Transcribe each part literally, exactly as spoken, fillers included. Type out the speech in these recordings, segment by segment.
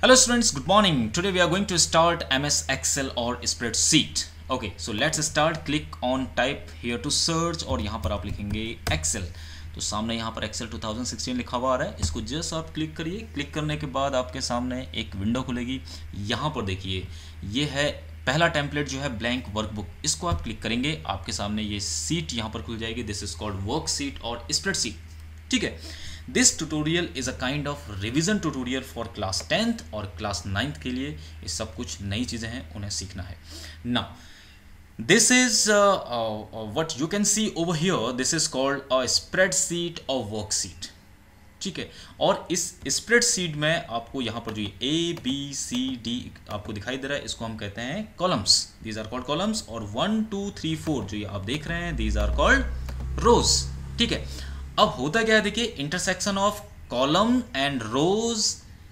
Hello students, good morning. Today we are going to start M S Excel or spreadsheet. Okay, so let's start. Click on type here to search और यहाँ पर आप लिखेंगे Excel. तो सामने यहाँ पर Excel दो हज़ार सोलह लिखा हुआ आ रहा है, इसको जस्ट आप क्लिक करिए। क्लिक करने के बाद आपके सामने एक विंडो खुलेगी। यहाँ पर देखिए ये है पहला टेम्पलेट जो है ब्लैंक वर्कबुक, इसको आप क्लिक करेंगे आपके सामने ये सीट यहाँ पर खुल जाएगी। This is called worksheet और स्प्रेडशीट। ठीक है, this tutorial is a kind of revision tutorial for class tenth और क्लास नाइन्थ के लिए। ये सब कुछ नई चीज़ें हैं, उन्हें सीखना है। Now this is what you can see over here, this is called a spreadsheet और वर्कशीट। ठीक है, और इस स्प्रेडशीट में आपको यहाँ पर जो ए बी सी डी आपको दिखाई दे रहा है, इसको हम कहते हैं columns. These are called columns. और वन टू थ्री फोर जो ये आप देख रहे हैं, दीज आर कॉल्ड रोज। ठीक है, अब होता क्या है, देखिए intersection of column and rows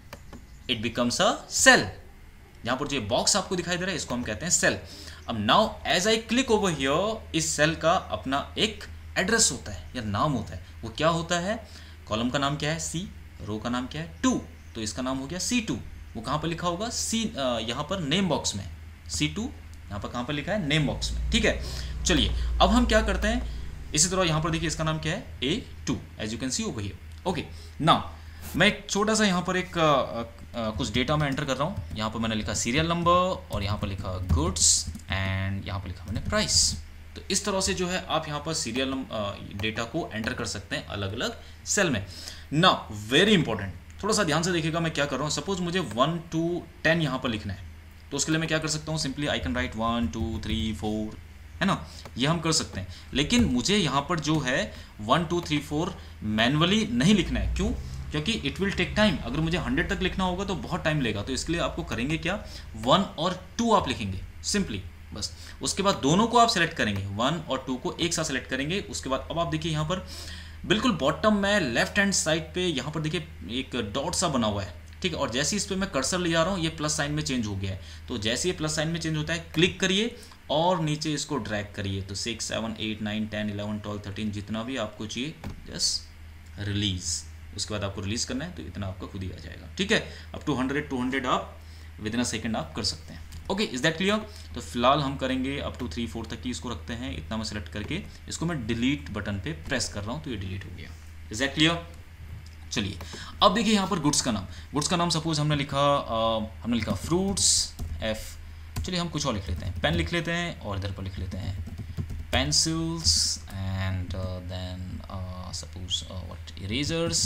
it becomes a cell. यहां पर जो बॉक्स आपको दिखाई दे रहा है, इसको हम कहते हैं सेल। अब now as I click over here, इस सेल का अपना एक एड्रेस होता है या नाम होता है। वो क्या होता है? कॉलम का नाम क्या है? सी। रो का नाम क्या है? टू। तो इसका नाम हो गया सी टू। वो कहां पर लिखा होगा? सी यहां पर नेम बॉक्स में। सी टू यहां पर कहां पर लिखा है? नेम बॉक्स में। ठीक है, चलिए अब हम क्या करते हैं, इसी तरह यहाँ पर देखिए इसका नाम क्या है? A two, as you can see over here. Okay, now मैं एक छोटा सा यहाँ पर एक आ, आ, कुछ डेटा में एंटर कर रहा हूँ। यहाँ पर मैंने लिखा सीरियल नंबर और यहाँ पर लिखा गुड्स एंड यहाँ पर लिखा मैंने प्राइस। तो इस तरह से जो है आप यहाँ पर सीरियल डेटा को एंटर कर सकते हैं अलग अलग सेल में। नाउ वेरी इंपॉर्टेंट, थोड़ा सा ध्यान से देखिएगा मैं क्या कर रहा हूँ। सपोज मुझे वन टू टेन यहाँ पर लिखना है, तो उसके लिए मैं क्या कर सकता हूँ? Simply I can write one two three four, है ना, ये हम कर सकते हैं। लेकिन मुझे यहाँ पर जो है one two three four manually नहीं लिखना है। क्यों? क्योंकि इट विल टेक टाइम। अगर मुझे हंड्रेड तक लिखना होगा तो बहुत टाइम लेगा। तो इसके लिए आपको करेंगे क्या, वन और टू आप लिखेंगे सिंपली, बस। उसके बाद दोनों को आप सेलेक्ट करेंगे, वन और टू को एक साथ सेलेक्ट करेंगे। उसके बाद अब आप देखिए यहाँ पर बिल्कुल बॉटम में लेफ्ट हैंड साइड पे यहाँ पर देखिए एक डॉट सा बना हुआ है। ठीक है, और जैसे इस पर मैं कर्सर ले जा रहा हूँ, ये प्लस साइन में चेंज हो गया है। तो जैसे ये प्लस साइन में चेंज होता है, क्लिक करिए और नीचे इसको ड्रैग करिए। तो six seven eight nine ten eleven twelve thirteen जितना भी आपको चाहिए, जस्ट रिलीज। उसके बाद आपको रिलीज करना है तो इतना आपका खुद ही आ जाएगा। ठीक है, up to hundred two hundred आप विद इन अ सेकेंड आप कर सकते हैं। Okay, is that clear? तो फिलहाल हम करेंगे अप टू थ्री फोर तक की इसको रखते हैं। इतना मैं सेलेक्ट करके इसको मैं डिलीट बटन पे प्रेस कर रहा हूँ, तो ये डिलीट हो गया। Is that clear? चलिए अब देखिए यहाँ पर गुड्स का नाम। गुड्स का नाम सपोज हमने लिखा आ, हमने लिखा फ्रूट्स, एफ। चलिए हम कुछ और लिख लेते हैं, पेन लिख लेते हैं और इधर पर लिख लेते हैं pencils and then suppose what erasers,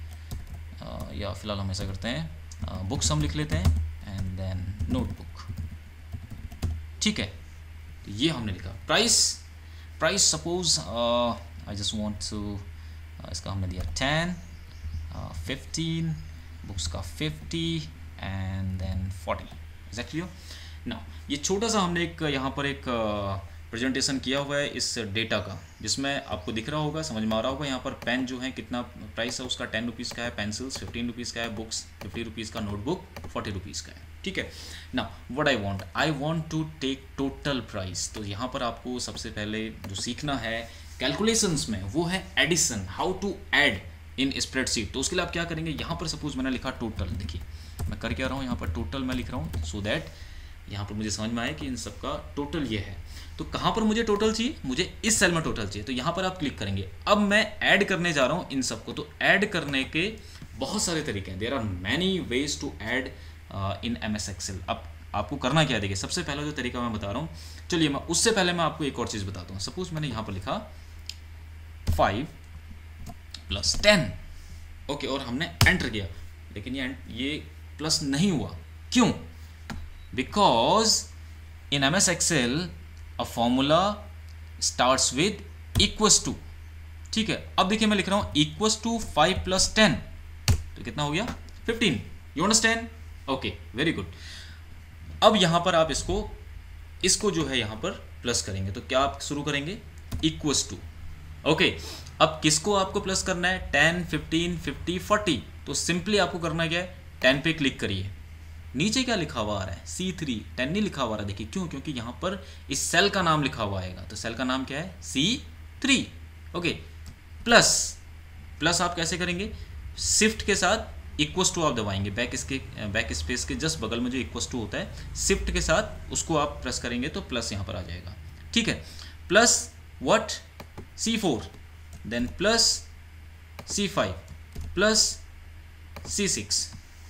या फिलहाल हम ऐसा करते हैं बुक्स uh, हम लिख लेते हैं एंड देन नोटबुक। ठीक है, तो ये हमने लिखा। Price, price suppose I just want to, इसका हमने दिया टेन, फिफ्टीन, बुक्स का fifty and then forty. Is that clear? ना ये छोटा सा हमने एक यहाँ पर एक प्रेजेंटेशन किया हुआ है इस डेटा का, जिसमें आपको दिख रहा होगा, समझ में आ रहा होगा। यहाँ पर पेन जो है कितना प्राइस है उसका, टेन रुपीज़ का है। पेंसिल्स फिफ्टीन रुपीज़ का है। बुक्स फिफ्टी रुपीज़ का। नोटबुक फोर्टी रुपीज़ का है। ठीक है ना, what I want, I want to take total price. तो यहाँ पर आपको सबसे पहले जो सीखना है कैलकुलेशंस में, वो है addition, how to add in spreadsheet. तो उसके लिए आप क्या करेंगे, यहाँ पर सपोज मैंने लिखा टोटल। देखिए मैं कर क्या रहा हूँ, यहाँ पर टोटल मैं लिख रहा हूँ, सो दैट यहाँ पर मुझे समझ में आए कि इन सब का टोटल ये है। तो कहाँ पर मुझे टोटल चाहिए? मुझे इस सेल में टोटल चाहिए। तो यहाँ पर आप क्लिक करेंगे। अब मैं ऐड करने जा रहा हूँ इन सबको। तो ऐड करने के बहुत सारे तरीके हैं, there are many ways to add in M S Excel. अब आपको करना क्या है, देखिए सबसे पहला जो तरीका मैं बता रहा हूँ, चलिए मैं उससे पहले मैं आपको एक और चीज़ बताता हूँ। सपोज मैंने यहाँ पर लिखा फाइव प्लस टेन, ओके, और हमने एंटर किया, लेकिन ये ये प्लस नहीं हुआ। क्यों? Because in M S Excel a formula starts with equals to. ठीक है, अब देखिए मैं लिख रहा हूं equals to five plus ten, तो कितना हो गया? Fifteen. You understand? Okay, very good. अब यहां पर आप इसको इसको जो है यहां पर प्लस करेंगे। तो क्या आप शुरू करेंगे? Equals to. ओके, अब किसको आपको प्लस करना है? Ten, fifteen, fifty, forty. तो सिंपली आपको करना क्या है, टेन पे क्लिक करिए। नीचे क्या लिखा हुआ आ रहा है? C three. टेन नहीं लिखा हुआ आ रहा है, देखिए क्यों? क्योंकि यहाँ पर इस सेल का नाम लिखा हुआ आएगा। तो सेल का नाम क्या है? C three. Okay, plus, plus आप कैसे करेंगे? शिफ्ट के साथ इक्वस टू आप दबाएंगे, बैक इसके बैक स्पेस के जस्ट बगल में जो इक्वस टू होता है, शिफ्ट के साथ उसको आप प्रेस करेंगे तो प्लस यहाँ पर आ जाएगा, ठीक है। Plus what, C four, then plus C five, plus C six,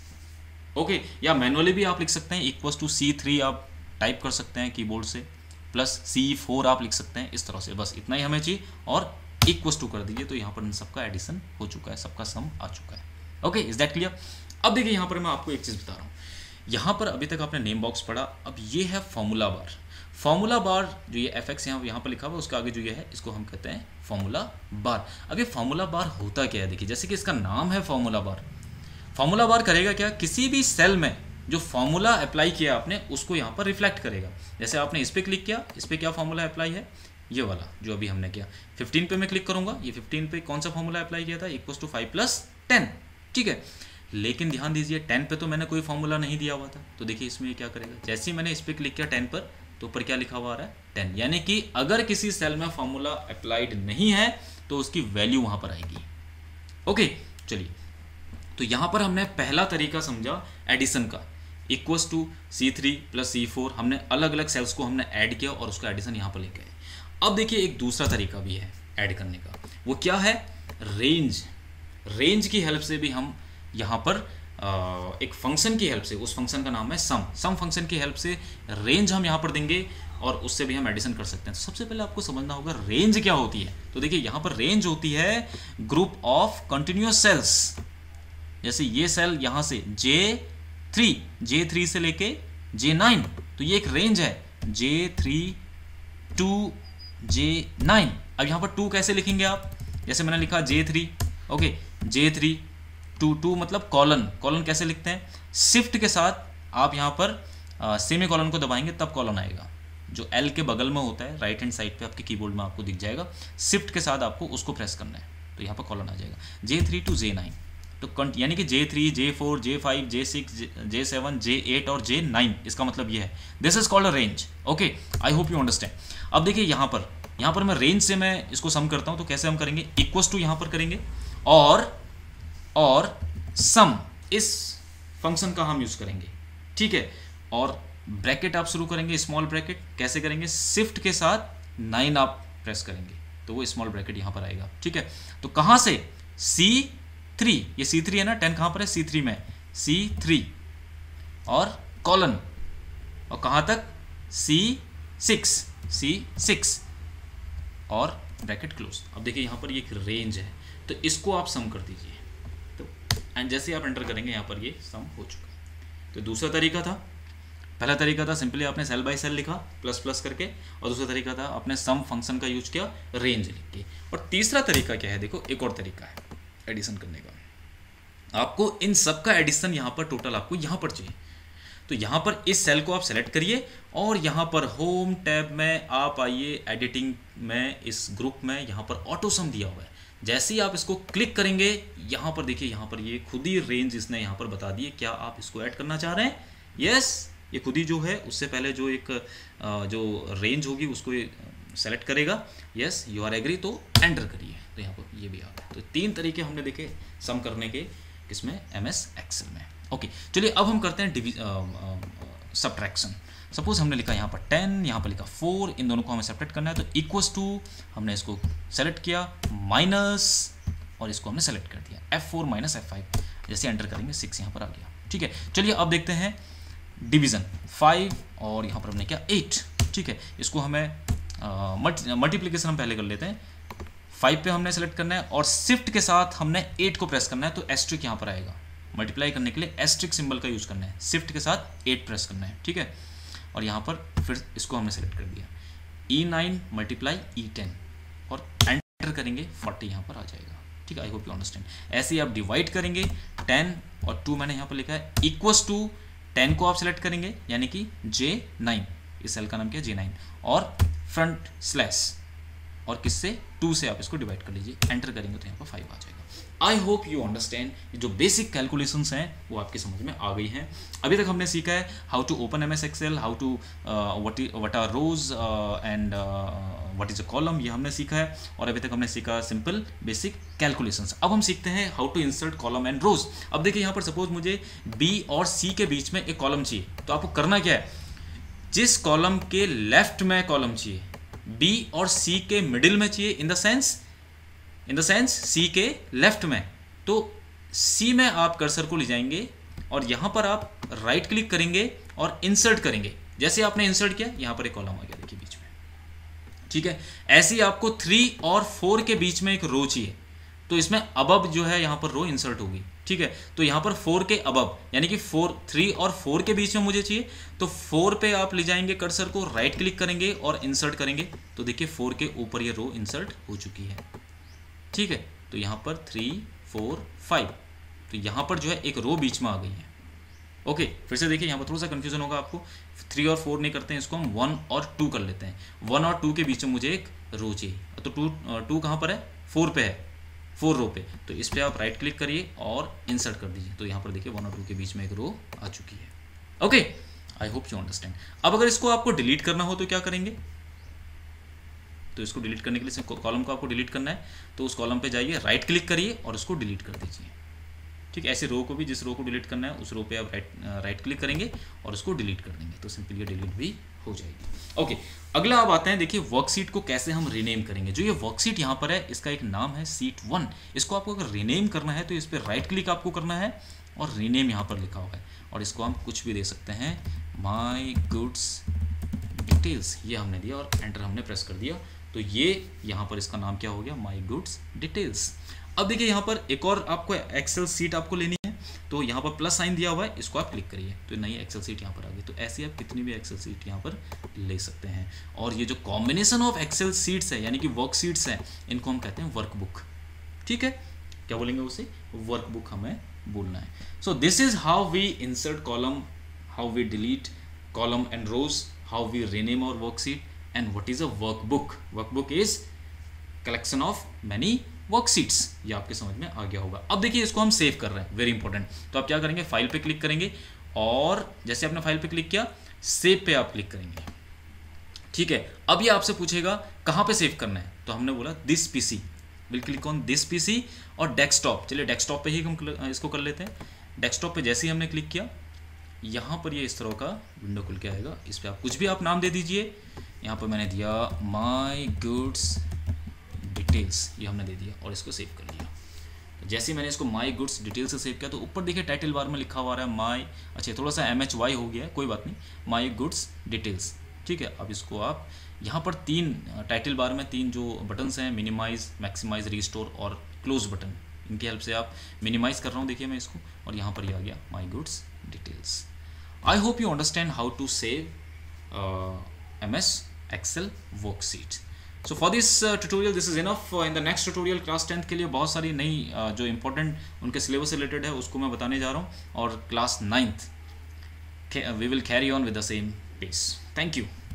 okay. या मैनुअली भी आप लिख सकते हैं, इक्वस टू सी थ्री आप टाइप कर सकते हैं कीबोर्ड से, प्लस सी फोर आप लिख सकते हैं, इस तरह से। बस इतना ही हमें चाहिए और इक्वस टू कर दीजिए, तो यहाँ पर इन सबका एडिशन हो चुका है, सबका सम आ चुका है, ओके। Is that clear? अब देखिए यहाँ पर मैं आपको एक चीज़ बता रहा हूँ। यहाँ पर अभी तक आपने नेम बॉक्स पढ़ा, अब ये है फॉर्मूला बार। फॉर्मूला बार जो ये एफ एक्स यहाँ यहाँ पर लिखा हुआ है, उसके आगे जो ये है इसको हम कहते हैं फॉर्मूला बार। अब ये फॉर्मूला बार होता क्या है, देखिए जैसे कि इसका नाम है फॉर्मूला बार। फॉर्मूला बार करेगा क्या, किसी भी सेल में जो फॉर्मूला अप्लाई किया आपने उसको यहाँ पर रिफ्लेक्ट करेगा। जैसे आपने इस पर क्लिक किया, इस पर क्या फॉर्मूला अप्लाई है, ये वाला जो अभी हमने किया। फिफ्टीन पे मैं क्लिक करूंगा, ये फिफ्टीन पे कौन सा फॉर्मूला अप्लाई किया था, equals to five plus ten, ठीक है। लेकिन ध्यान दीजिए टेन पे तो मैंने कोई फॉर्मूला नहीं दिया हुआ था, तो देखिए इसमें ये क्या करेगा, जैसे ही मैंने इस पर क्लिक किया टेन पर, तो ऊपर क्या लिखा हुआ आ रहा है, टेन। यानी कि अगर किसी सेल में फॉर्मूला अप्लाइड नहीं है तो उसकी वैल्यू वहां पर आएगी, ओके। चलिए, तो यहां पर हमने पहला तरीका समझा एडिशन का, equals to C three plus C four, हमने अलग अलग सेल्स को हमने ऐड किया और उसका एडिशन यहाँ पर लेके आए। अब देखिए एक दूसरा तरीका भी है ऐड करने का, वो क्या है, रेंज। रेंज की हेल्प से भी हम यहाँ पर आ, एक फंक्शन की हेल्प से, उस फंक्शन का नाम है सम, सम फंक्शन की हेल्प से रेंज हम यहाँ पर देंगे और उससे भी हम एडिशन कर सकते हैं। तो सबसे पहले आपको समझना होगा रेंज क्या होती है। तो देखिए यहाँ पर रेंज होती है ग्रुप ऑफ कंटिन्यूअस सेल्स। जैसे ये सेल यहाँ से जे थ्री, जे थ्री से लेके जे नाइन, तो ये एक रेंज है, J three to J nine. अब यहाँ पर टू कैसे लिखेंगे आप, जैसे मैंने लिखा J three, okay, J three to, to मतलब कॉलन, कॉलन कैसे लिखते हैं, शिफ्ट के साथ आप यहाँ पर सेमी कॉलन को दबाएंगे तब कॉलन आएगा, जो एल के बगल में होता है, राइट हैंड साइड पे आपके कीबोर्ड में आपको दिख जाएगा। शिफ्ट के साथ आपको उसको प्रेस करना है तो यहाँ पर कॉलन आ जाएगा, J three to J nine. तो यानी कि J three, J four, J five, J six, J seven, J eight और जे नाइन, इसका मतलब ये है, this is called a range, okay. I hope you understand. अब देखिए यहाँ पर यहाँ पर मैं रेंज से मैं इसको सम करता हूँ, तो कैसे हम करेंगे, इक्वल्स टू यहाँ पर करेंगे और और सम, इस फंक्शन का हम यूज करेंगे, ठीक है। और ब्रैकेट आप शुरू करेंगे, स्मॉल ब्रैकेट कैसे करेंगे, शिफ्ट के साथ नाइन आप प्रेस करेंगे तो वो स्मॉल ब्रैकेट यहाँ पर आएगा, ठीक है। तो कहाँ से, सी थ्री, ये सी थ्री है ना, टेन कहाँ पर है, सी थ्री में, सी थ्री और कॉलन, और कहाँ तक, सी सिक्स, सी सिक्स और ब्रैकेट क्लोज। अब देखिए यहाँ पर ये एक रेंज है, तो इसको आप सम कर दीजिए, तो एंड जैसे आप एंटर करेंगे यहाँ पर ये सम हो चुका है। तो दूसरा तरीका था, पहला तरीका था सिंपली आपने सेल बाय सेल लिखा प्लस प्लस करके, और दूसरा तरीका था आपने सम फंक्शन का यूज किया रेंज लिख के। और तीसरा तरीका क्या है, देखो एक और तरीका है एडिशन करने का। आपको इन सब का एडिशन यहाँ पर टोटल आपको यहाँ पर चाहिए, तो यहाँ पर इस सेल को आप सेलेक्ट करिए और यहाँ पर होम टैब में आप आइए, एडिटिंग में इस ग्रुप में यहाँ पर ऑटो सम दिया हुआ है। जैसे ही आप इसको क्लिक करेंगे यहाँ पर देखिए, यहाँ पर ये खुद ही रेंज इसने यहाँ पर बता दिए, क्या आप इसको ऐड करना चाह रहे हैं, यस, ये खुद ही जो है उससे पहले जो एक जो रेंज होगी उसको सेलेक्ट करेगा, यस यू आर एग्री, तो एंटर करिए, तो यहाँ पर ये भी आ गया। तो तीन तरीके हमने देखे सम करने के, किसमें, एम एस एक्सेल में, ओके। चलिए अब हम करते हैं सब्ट्रैक्शन। सपोज हमने लिखा यहाँ पर टेन, यहाँ पर लिखा फोर, इन दोनों को हमें सब्ट्रैक्ट करना है, तो इक्वल्स टू हमने इसको सेलेक्ट किया, माइनस और इसको हमने सेलेक्ट कर दिया, F four minus F five, जैसे एंटर करेंगे सिक्स यहाँ पर आ गया, ठीक है। चलिए अब देखते हैं डिवीजन, फाइव और यहाँ पर हमने क्या, एट, ठीक है। इसको हमें मल्टीप्लीकेशन हम पहले कर लेते हैं, फाइव पे हमने सेलेक्ट करना है और शिफ्ट के साथ हमने एट को प्रेस करना है, तो एस्ट्रिक यहाँ पर आएगा। मल्टीप्लाई करने के लिए एस्ट्रिक सिंबल का यूज करना है, शिफ्ट के साथ एट प्रेस करना है, ठीक है। और यहाँ पर फिर इसको हमने सेलेक्ट कर दिया, E nine multiply E ten और एंटर करेंगे, फोर्टी यहाँ पर आ जाएगा, ठीक है। I hope you understand. ऐसे ही आप डिवाइड करेंगे, टेन और टू मैंने यहाँ पर लिखा है, इक्वल्स टू टेन को आप सेलेक्ट करेंगे यानी कि जे नाइन, इस सेल का नाम क्या है, जे नाइन, और फ्रंट स्लैश, और किससे, टू से आप इसको डिवाइड कर लीजिए, एंटर करेंगे तो यहाँ पर फाइव आ जाएगा। आई होप यू अंडरस्टैंड जो बेसिक कैलकुलेशंस हैं वो आपके समझ में आ गई हैं। अभी तक हमने सीखा है how to open M S Excel, how to what what are rows and what is a column, ये हमने सीखा है। और अभी तक हमने सीखा सिंपल बेसिक कैलकुलेशंस। अब हम सीखते हैं how to insert column and rows. अब देखिए यहाँ पर सपोज मुझे बी और सी के बीच में एक कॉलम चाहिए, तो आपको करना क्या है, जिस कॉलम के लेफ्ट में कॉलम चाहिए, बी और सी के मिडिल में चाहिए, in the sense in the sense C के लेफ्ट में, तो सी में आप कर्सर को ले जाएंगे और यहां पर आप राइट क्लिक करेंगे और इंसर्ट करेंगे। जैसे आपने इंसर्ट किया, यहां पर एक कॉलम आ गया देखिए बीच में, ठीक है। ऐसे ही आपको थ्री और फोर के बीच में एक रो चाहिए, तो इसमें अबब जो है यहां पर रो इंसर्ट होगी, ठीक है। तो यहां पर फोर के अबब यानी कि फोर थ्री और फोर के बीच में मुझे चाहिए, तो फोर पे आप ले जाएंगे कर्सर को, राइट क्लिक करेंगे और इंसर्ट करेंगे, तो देखिए फोर के ऊपर ये रो इंसर्ट हो चुकी है, ठीक है। तो यहाँ पर थ्री फोर फाइव, तो यहाँ पर जो है एक रो बीच में आ गई है। ओके, फिर से देखिए यहाँ पर थोड़ा सा कंफ्यूजन होगा आपको, थ्री और फोर नहीं करते हैं इसको, हम वन और टू कर लेते हैं। वन और टू के बीच में मुझे एक रो चाहिए, तो टू टू कहाँ पर है, फोर पे है, फोर रो पे, तो इस पर आप राइट क्लिक करिए और इंसर्ट कर दीजिए, तो यहाँ पर देखिए वन और टू के बीच में एक रो आ चुकी है। Okay, I hope you understand. अब अगर इसको आपको डिलीट करना हो तो क्या करेंगे, तो इसको डिलीट करने के लिए कॉलम को आपको डिलीट करना है, तो उस कॉलम पे जाइए, राइट क्लिक करिए और उसको डिलीट कर दीजिए, ठीक है। ऐसे रो को भी, जिस रो को डिलीट करना है उस रो पे आप राइट राइट क्लिक करेंगे और उसको डिलीट कर देंगे, तो सिंपली ये डिलीट भी हो जाएगी। ओके, अगला आप आते हैं, देखिए वर्कशीट को कैसे हम रीनेम करेंगे। जो ये वर्कशीट यहाँ पर है, इसका एक नाम है सीट वन। इसको आपको अगर रीनेम करना है तो इस पर राइट क्लिक आपको करना है और रीनेम यहाँ पर लिखा हुआ है, और इसको हम कुछ भी दे सकते हैं, माई गुड्स डिटेल्स, ये हमने दिया और एंटर हमने प्रेस कर दिया, तो ये यहाँ पर इसका नाम क्या हो गया, माई गुड्स डिटेल्स। अब देखिए यहाँ पर एक और आपको एक्सेल सीट आपको लेनी है, तो यहाँ पर प्लस साइन दिया हुआ है, इसको आप क्लिक करिए, तो नई एक्सेल सीट यहाँ पर आ गई। तो ऐसे आप कितनी भी एक्सेल सीट यहाँ पर ले सकते हैं। और ये जो कॉम्बिनेशन ऑफ एक्सेल सीट्स है यानी कि वर्क सीट्स हैं, इनको हम कहते हैं वर्कबुक, ठीक है। क्या बोलेंगे उसे, वर्कबुक हमें बोलना है। So this is how we insert column, how we delete column and rows, how we rename our worksheet, and what is a workbook? Workbook is collection of many worksheets। ये आपके समझ में आ गया होगा। अब देखिए इसको हम सेव कर रहे हैं, वेरी इंपॉर्टेंट। तो आप क्या करेंगे, फाइल पे क्लिक करेंगे और जैसे आपने फाइल पे क्लिक किया, सेव पे आप क्लिक करेंगे, ठीक है। अब ये आपसे पूछेगा कहाँ पे सेव करना है, तो हमने बोला this PC, will click on this PC और डेस्कटॉप। चलिए डेस्कटॉप पे ही हम इसको कर लेते हैं। डेस्कटॉप पे जैसे ही हमने क्लिक किया, यहाँ पर ये इस तरह का विंडो खुल के आएगा। इस पर आप कुछ भी आप नाम दे दीजिए, यहाँ पर मैंने दिया माई गुड्स डिटेल्स, ये हमने दे दिया और इसको सेव कर लिया। तो जैसे ही मैंने इसको माई गुड्स डिटेल्स से सेव किया, तो ऊपर देखिए टाइटल बार में लिखा हुआ रहा है माई, अच्छा थोड़ा सा एम एच वाई हो गया है, कोई बात नहीं, माई गुड्स डिटेल्स, ठीक है। अब इसको आप यहाँ पर तीन टाइटल बार में तीन जो बटन्स हैं, मिनिमाइज, मैक्सिमाइज, रीस्टोर और क्लोज बटन, इनकी हेल्प से आप मिनिमाइज कर रहा हूँ, देखिए मैं इसको, और यहाँ पर ये आ गया my goods details. I hope you understand how to save M S Excel worksheet. So for this uh, tutorial this is enough. Uh, in the next tutorial class tenth के लिए बहुत सारी नई uh, जो important उनके syllabus से related है उसको मैं बताने जा रहा हूँ, और class ninth we will carry on with the same pace. Thank you.